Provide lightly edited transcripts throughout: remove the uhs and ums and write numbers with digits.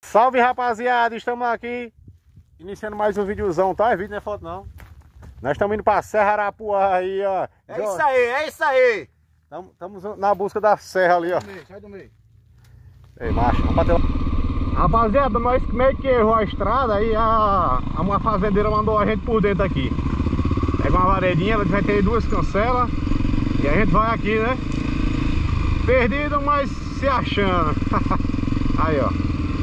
Salve, rapaziada, estamos aqui iniciando mais um videozão, tá? É vídeo, não é foto não. Nós estamos indo pra Serra Arapuá aí, ó. É isso aí, é isso aí. Estamos na busca da serra ali, ó. Sai do meio. Ei, macho, vamos bater lá. Rapaziada, nós meio que errou a estrada aí, uma fazendeira mandou a gente por dentro aqui. Pega uma varedinha, ela vai ter duas cancelas e a gente vai aqui, né? Perdido, mas se achando. Aí, ó.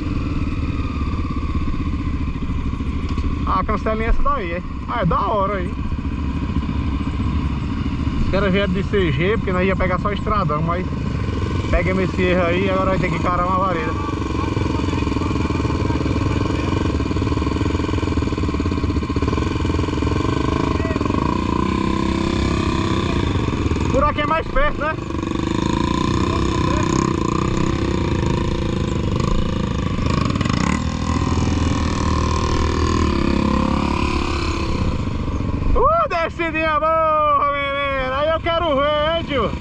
A cancelinha é essa daí, hein? Ah, é da hora aí. Os caras vieram de CG, porque nós ia pegar só estradão, mas pegamos esse erro aí e agora vai ter que encarar uma vareda. Por aqui é mais perto, né? Descidinha boa, menina! Aí eu quero ver, hein, tio?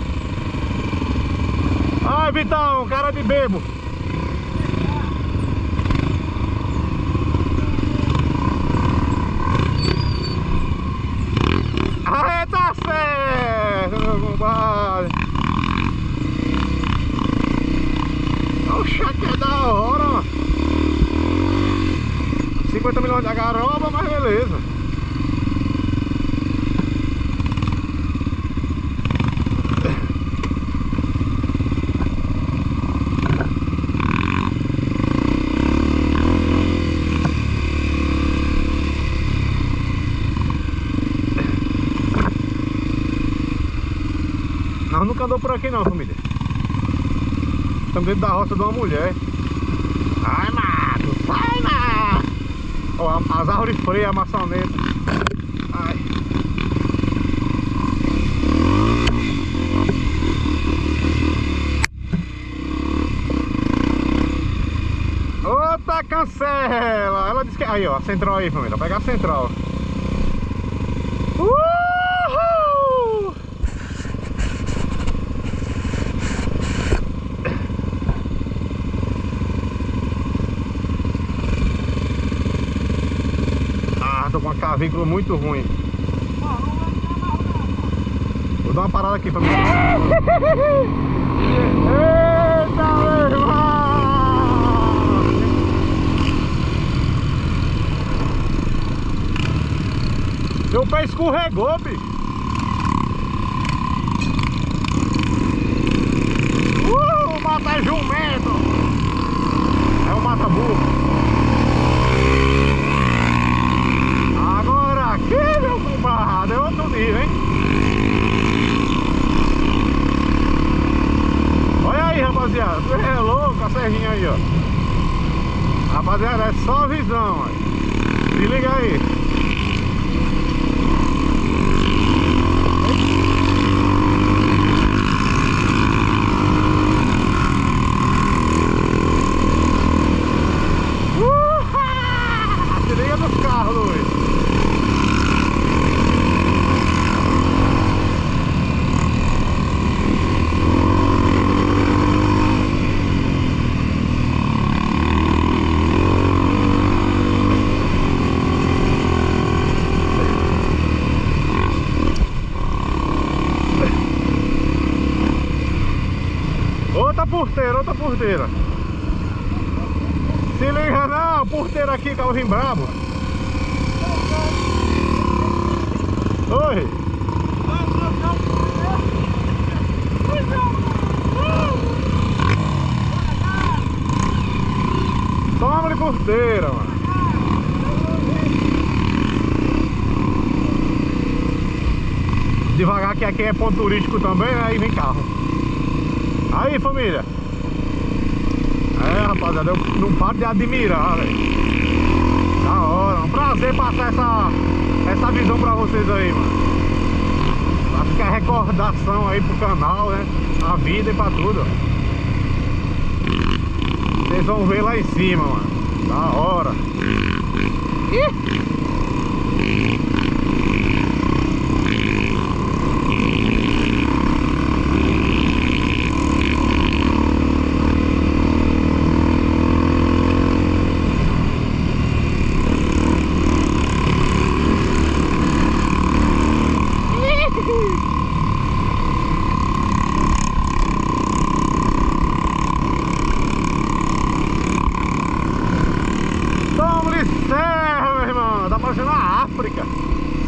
Ai, Vitão, cara de bebo! Aí tá certo, meu compadre! Oxa, que é da hora, mano! 50 milhões de garoba, mas beleza! Nós nunca andou por aqui não, família. Estamos dentro da roça de uma mulher. Ai, mato, sai, mato. Ó, as árvores freias, a maçaneta. Ai. Outra cancela. Ela disse que... Aí, ó, a central aí, família. Pega a central. Uhul! Tô com uma cavícula muito ruim. Vou dar uma parada aqui pra mim. Eita, meu irmão! Meu pé escorregou, bicho. Mata jumento! É o mata-burro. Aqui, meu compadre, é outro nível, hein? Olha aí, rapaziada, tu é louco a serrinha aí, ó. Rapaziada, é só visão, ó. Se liga aí. Se liga dos carros, Luiz. Outra porteira. Se liga não, porteira aqui, Calvin Brabo. Oi. Toma de porteira, mano. Devagar que aqui é ponto turístico também, né? Aí vem carro. Aí, família. É, rapaziada, eu não paro de admirar, velho. Da hora, um prazer passar essa visão pra vocês aí, mano. Pra ficar recordação aí pro canal, né? A vida e pra tudo. Vocês vão ver lá em cima, mano. Da hora. Ih!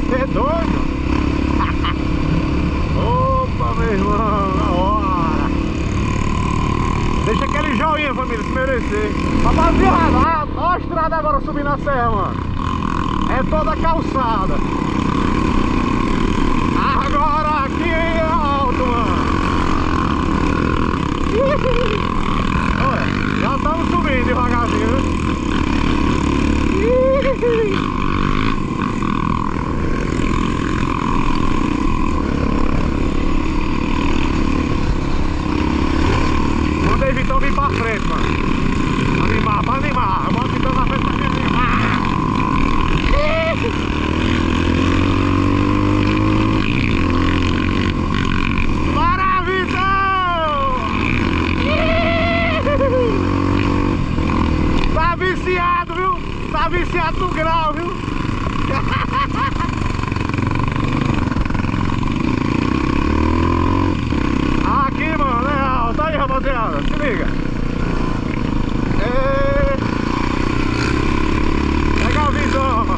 Você é doido? Opa, meu irmão, na hora. Deixa aquele joinha, família, se merecer. Rapaziada, olha a estrada agora subindo a serra, mano. É toda calçada. Agora aqui é alto, mano. Olha, já estamos subindo devagarzinho, viu? Mandei Vitão vir pra frente, mano. Pra animar. Bota Vitão na frente pra me animar. Bora, Vitão! Tá viciado, viu? Tá viciado no grau, viu? Aqui, mano, legal. Tá aí, rapaziada. Se liga. Pega a visão.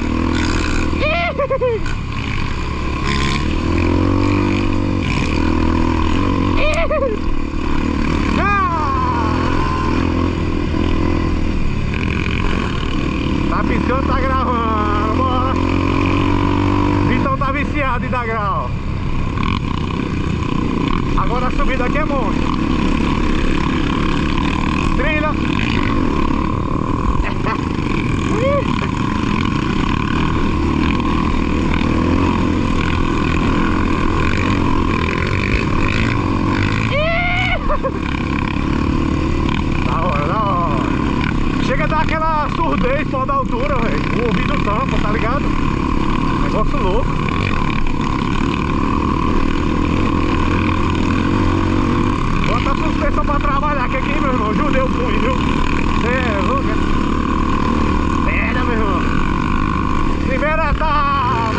Tá piscando, tá gravando. Bora. Vitão tá viciado em dar grau. Agora a subida aqui é monstro. Trilha. Da hora, da hora. Chega a dar aquela surdez fora da altura, velho. O ouvido tampa, tá ligado? Negócio louco. Bota a suspensão pra trabalhar, que aqui, meu irmão, judeu o punho, viu? Cê é louco, né? Pera, meu irmão. Primeira etapa.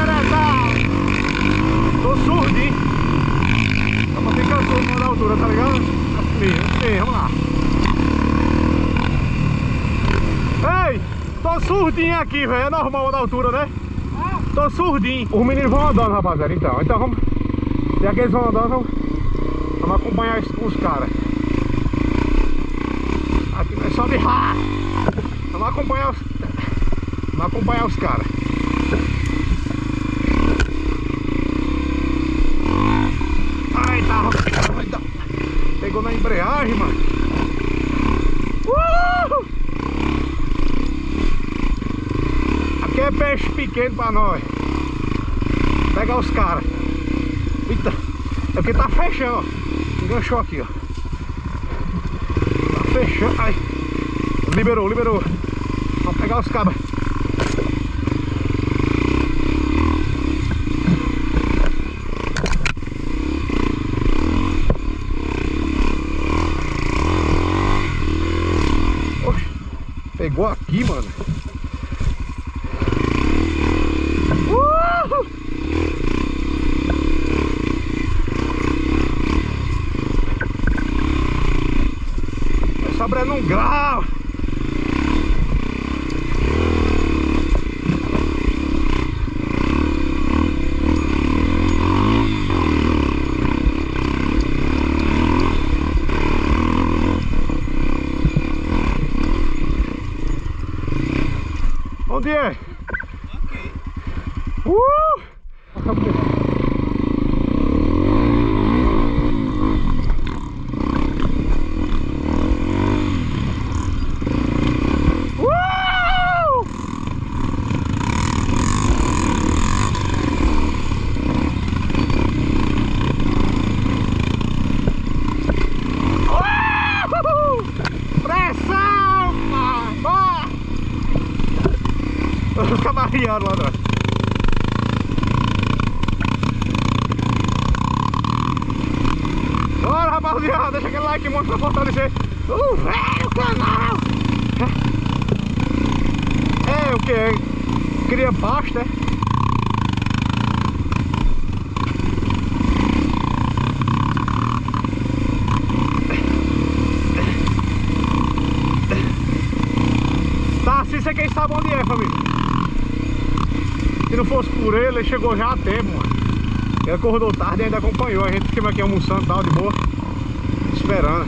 Tô surdinho. Só pra ficar surdo fora da altura, tá ligado? Assim, vamos lá. Ei, tô surdinho aqui, velho. É normal da altura, né? Tô surdinho. Os meninos vão andando, rapaziada, então vamos. Já que eles vão andando, vamos acompanhar os caras. Aqui não é só de rá. Vamos acompanhar os caras. Ai, tá. Pegou na embreagem, mano. Aqui é peixe pequeno pra nós. Pegar os caras. Eita. É porque tá fechando, ó. Enganchou aqui, ó. Tá fechando. Ai. Liberou. Vamos pegar os cabras. Oxe. Pegou aqui, mano. Sobrando um grau. Onde é? Aqui. Os camarrianos lá atrás. Bora, rapaziada, deixa aquele like muito pra fortalecer o velho canal. É o que? Cria pasto, é? Tá, se você quer saber onde é, família. Se não fosse por ele chegou já a tempo, mano. Ele acordou tarde e ainda acompanhou. A gente fica aqui almoçando e tal, de boa, esperando.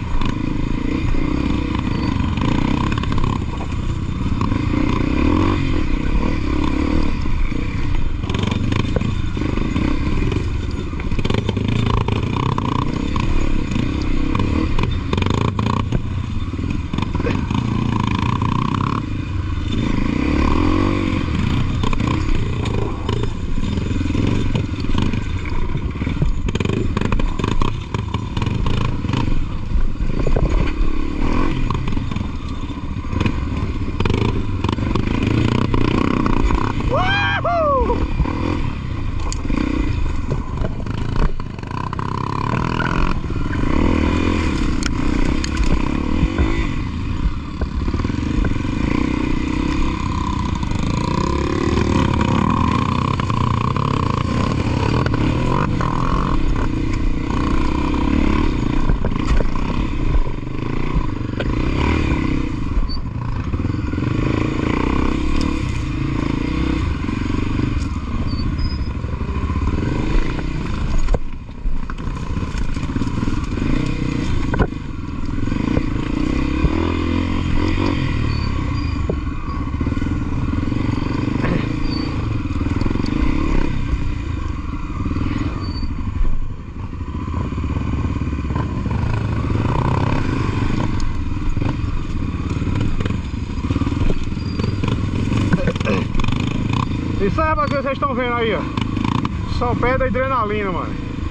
Isso aí, rapaziada, vocês estão vendo aí, ó. Só pé da adrenalina, mano.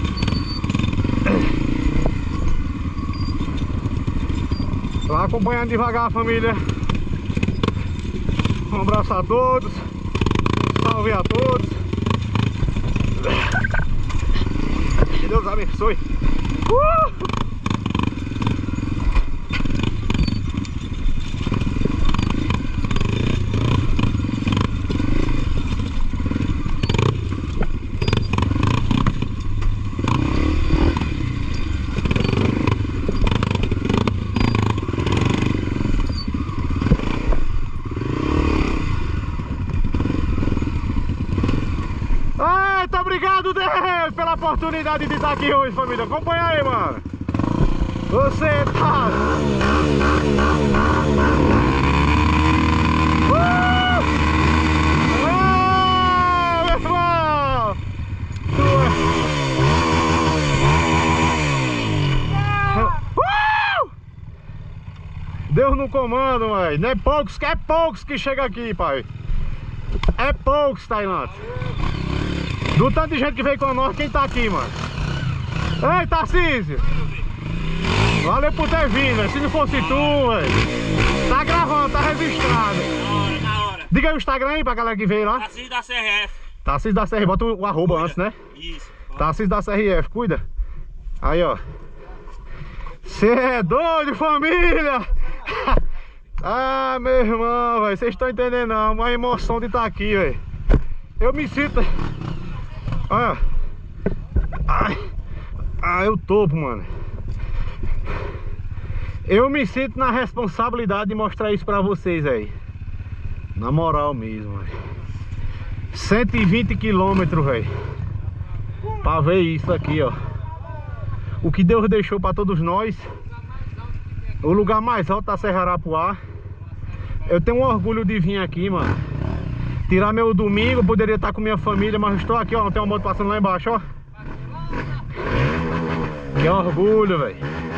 Lá acompanhando devagar a família. Um abraço a todos. Salve a todos. Que Deus abençoe. Eita, obrigado, Deus, pela oportunidade de estar aqui hoje, família. Acompanha aí, mano. Você tá... meu irmão! Deus no comando, mãe. Não é poucos que chega aqui, pai. É poucos, Tailândia. Do tanto de gente que veio com nós, quem tá aqui, mano? Ei, Tarcísio! Valeu por ter vindo, véio. Se não fosse tu, velho. Tá gravando, tá registrado. Na hora. Diga aí o Instagram aí pra galera que veio lá. Tarcísio da CRF. Tarcísio da CRF, bota o arroba antes, né? Isso. Tarcísio da CRF, cuida. Aí, ó. Cê é doido, família! Ah, meu irmão, velho. Vocês estão entendendo não. Uma emoção de estar aqui, velho. Eu me sinto... Olha. Ai, eu topo, mano. Eu me sinto na responsabilidade de mostrar isso pra vocês aí. Na moral mesmo, velho. 120 quilômetros, velho. Pra ver isso aqui, ó. O que Deus deixou pra todos nós. O lugar mais alto da Serra Arapuá. Eu tenho um orgulho de vir aqui, mano. Tirar meu domingo, poderia estar com minha família, mas estou aqui, ó. Não tem uma moto passando lá embaixo, ó. Que orgulho, velho.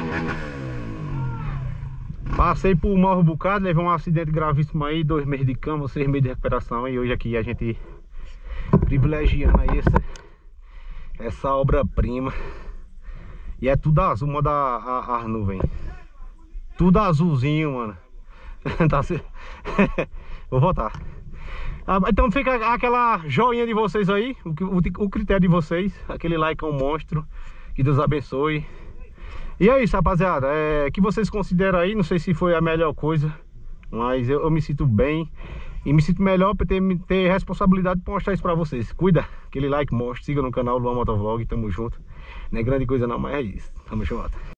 Passei por um mau bocado, levei um acidente gravíssimo aí, 2 meses de cama, 6 meses de recuperação. E hoje aqui a gente privilegiando aí essa obra-prima. E é tudo azul, moda as nuvens. Tudo azulzinho, mano. Tá se... Vou voltar. Então fica aquela joinha de vocês aí, o critério de vocês. Aquele like é um monstro. Que Deus abençoe. E é isso, rapaziada. Que vocês consideram aí, não sei se foi a melhor coisa, mas eu me sinto bem. E me sinto melhor por ter responsabilidade de mostrar isso pra vocês. Cuida, aquele like monstro. Siga no canal Luan Motovlog, tamo junto. Não é grande coisa não, mas é isso. Tamo junto.